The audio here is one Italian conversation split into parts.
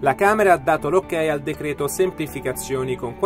La Camera ha dato l'ok al decreto semplificazioni con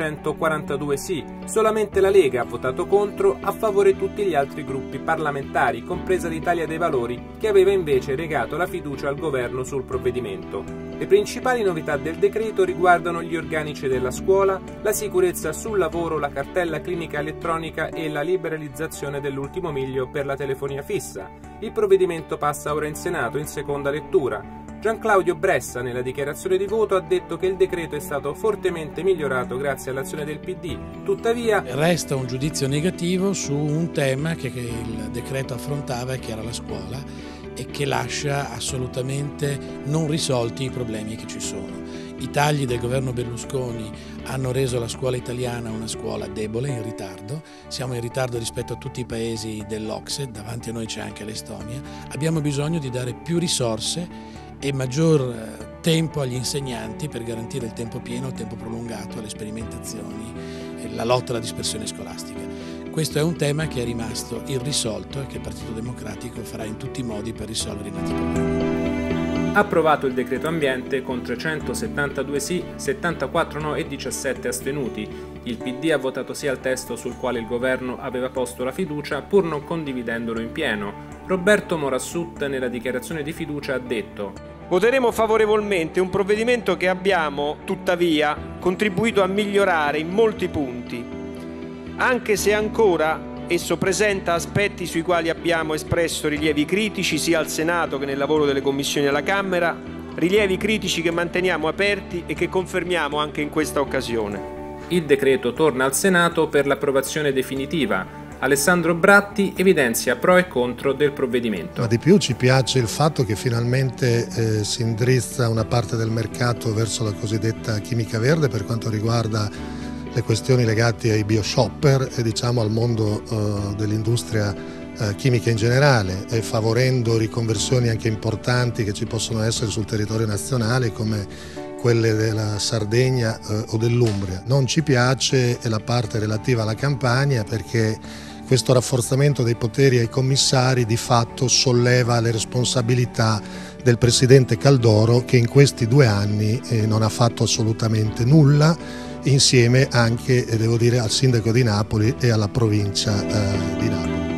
442 sì, solamente la Lega ha votato contro, a favore tutti gli altri gruppi parlamentari, compresa l'Italia dei Valori, che aveva invece regato la fiducia al governo sul provvedimento. Le principali novità del decreto riguardano gli organici della scuola, la sicurezza sul lavoro, la cartella clinica elettronica e la liberalizzazione dell'ultimo miglio per la telefonia fissa. Il provvedimento passa ora in Senato in seconda lettura. Gianclaudio Bressa, nella dichiarazione di voto, ha detto che il decreto è stato fortemente migliorato grazie all'azione del PD. Tuttavia, resta un giudizio negativo su un tema che il decreto affrontava e che era la scuola e che lascia assolutamente non risolti i problemi che ci sono. I tagli del governo Berlusconi hanno reso la scuola italiana una scuola debole, in ritardo. Siamo in ritardo rispetto a tutti i paesi dell'OCSE, davanti a noi c'è anche l'Estonia. Abbiamo bisogno di dare più risorse e maggior tempo agli insegnanti per garantire il tempo pieno, il tempo prolungato, le sperimentazioni, la lotta alla dispersione scolastica. Questo è un tema che è rimasto irrisolto e che il Partito Democratico farà in tutti i modi per risolvere i nostri problemi. Approvato il decreto ambiente con 372 sì, 74 no e 17 astenuti. Il PD ha votato sì al testo sul quale il governo aveva posto la fiducia pur non condividendolo in pieno. Roberto Morassut nella dichiarazione di fiducia ha detto: voteremo favorevolmente un provvedimento che abbiamo, tuttavia, contribuito a migliorare in molti punti, anche se ancora esso presenta aspetti sui quali abbiamo espresso rilievi critici sia al Senato che nel lavoro delle commissioni alla Camera, rilievi critici che manteniamo aperti e che confermiamo anche in questa occasione. Il decreto torna al Senato per l'approvazione definitiva. Alessandro Bratti evidenzia pro e contro del provvedimento. Ma di più ci piace il fatto che finalmente si indirizza una parte del mercato verso la cosiddetta chimica verde per quanto riguarda le questioni legate ai bioshopper e diciamo al mondo dell'industria chimica in generale e favorendo riconversioni anche importanti che ci possono essere sul territorio nazionale come quelle della Sardegna o dell'Umbria. Non ci piace la parte relativa alla Campania perché questo rafforzamento dei poteri ai commissari di fatto solleva le responsabilità del presidente Caldoro che in questi 2 anni non ha fatto assolutamente nulla, insieme anche, devo dire, al sindaco di Napoli e alla provincia di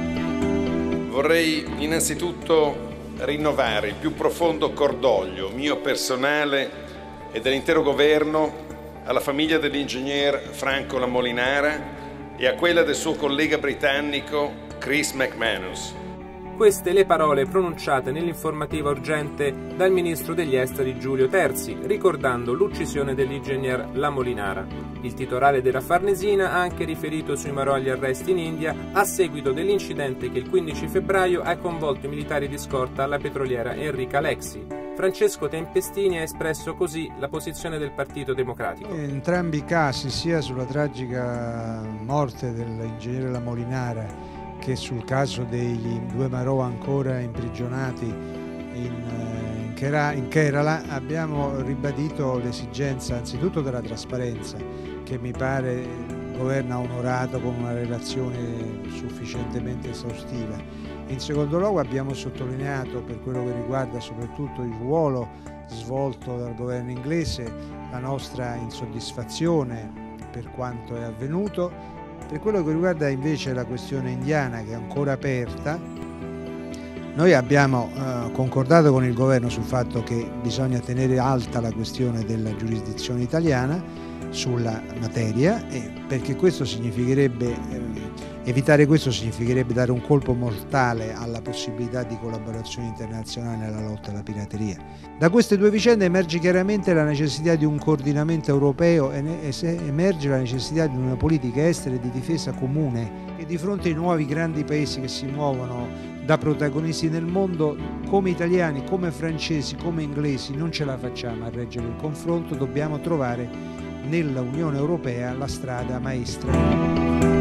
Napoli. Vorrei innanzitutto rinnovare il più profondo cordoglio mio personale e dell'intero governo alla famiglia dell'ingegner Franco Lamolinara e a quella del suo collega britannico Chris McManus. Queste le parole pronunciate nell'informativa urgente dal ministro degli esteri Giulio Terzi, ricordando l'uccisione dell'ingegner Lamolinara. Il titolare della Farnesina ha anche riferito sui marò agli arresti in India a seguito dell'incidente che il 15 febbraio ha coinvolto i militari di scorta alla petroliera Enrica Lexi. Francesco Tempestini ha espresso così la posizione del Partito Democratico. In entrambi i casi, sia sulla tragica morte dell'ingegnere Lamolinara che sul caso dei 2 marò ancora imprigionati in Kerala, abbiamo ribadito l'esigenza anzitutto della trasparenza, che mi pare il governo ha onorato con una relazione sufficientemente esaustiva. In secondo luogo abbiamo sottolineato, per quello che riguarda soprattutto il ruolo svolto dal governo inglese, la nostra insoddisfazione per quanto è avvenuto. Per quello che riguarda invece la questione indiana, che è ancora aperta, noi abbiamo concordato con il governo sul fatto che bisogna tenere alta la questione della giurisdizione italiana sulla materia, perché questo significherebbe evitare questo significherebbe dare un colpo mortale alla possibilità di collaborazione internazionale nella lotta alla pirateria. Da queste 2 vicende emerge chiaramente la necessità di un coordinamento europeo e emerge la necessità di una politica estera e di difesa comune, che di fronte ai nuovi grandi paesi che si muovono da protagonisti nel mondo, come italiani, come francesi, come inglesi, non ce la facciamo a reggere il confronto, dobbiamo trovare nella Unione Europea la strada maestra.